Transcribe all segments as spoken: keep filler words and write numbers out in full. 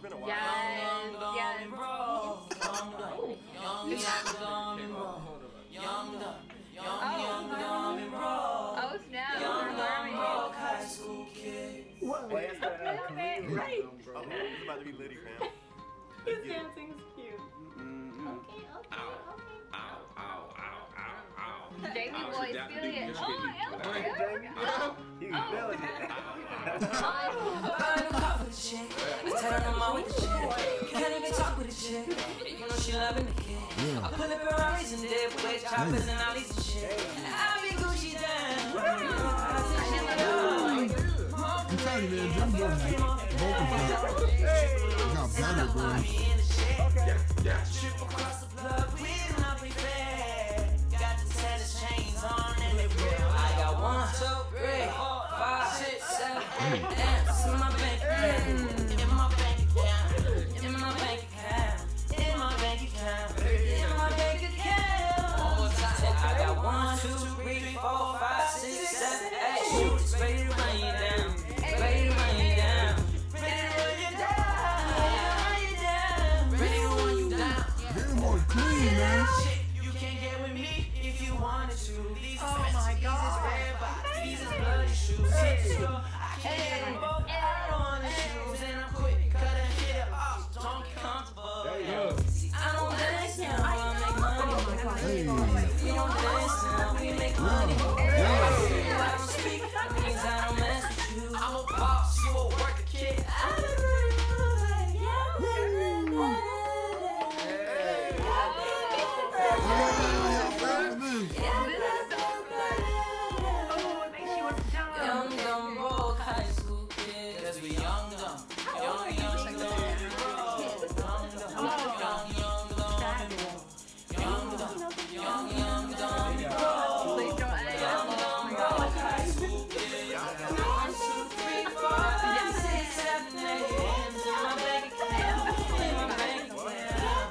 been a while. Yes, yes. Oh, snap. What? Oh, it's about to be litty, fam. His dancing is cute. Mm-hmm. Okay, okay, okay. Ow, ow, ow, ow, ow. Jamie boy is feeling it. Oh, Go ahead, Jamie. You can feel it. I tell her I'm out with the chick. Can't even talk with the chick. You know she loving the kid. I pull up Ferraris and dead with choppers and ollies and shit. I be Gucci down. I'm telling you, man, Jim Jones vocal got better, bro. Yeah, Trip across the plug, we not be fair. Got the tennis chains on and they real. I got one, two, three, four, five, six, seven, eight amps in my bank account. In my bank account. In my bank account. In my bank account. In my bank account. One more time. I got one, two, three, four, five, six, seven, eight. Shoot, ready to run you down. Ready to run you down. Ready to run you down. Ready to run you down. Get more clean, man. You can't get with me if you wanted to. These oh my God. These is bloody shoes. Hit the store. I can't get them both. I don't want the shoes. And I'm quick. Cut and hit it off. Don't get comfortable. See, I don't dance now. I make money. Hey. We don't dance now. We make money. I don't speak. That means I don't mess with you. I'm a boss. You a work the kid. I don't Young, dumb, broke high school kid. Cause we young, dumb. Young, young, dumb, broke. Young, dumb, young, young, dumb, young, dumb, young, young, dumb, broke. Please don't edit Young, that. dumb, broke high school kid. One, two, three, four, five, six, seven, eight. Hands in my bank account. In my bank account.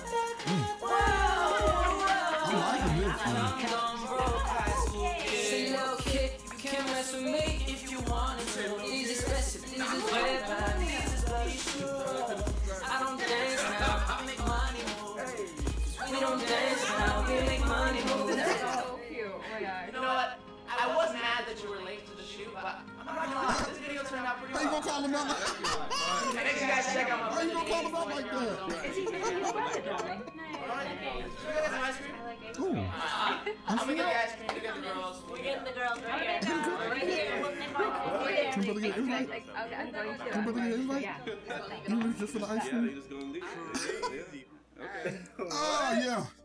I'm liking this, man. Young, dumb, broke high school kid. Say, little kid, you can mess with me if you wanted to. These expensive, these is red pie, these is bloody shoes. I don't dance now, I make money move. We don't dance now, we make money move. That's so cute. Oh my God. You know what? I was mad that you were late to the shoot, but I'm not gonna lie, this video turned out pretty How you well. gonna call him out like And make sure you guys check out my How you gonna call him out like that? Is he really well, darling? Should we get some ice cream? Ooh. I'm gonna get the ice cream, you get the girls. We're getting the girls right here. Right here. Can brother get invite? Okay, I'm going to. Can brother get invite? Yeah. You leave just for the ice yeah, cream? they just gonna leave. Okay. Oh, yeah.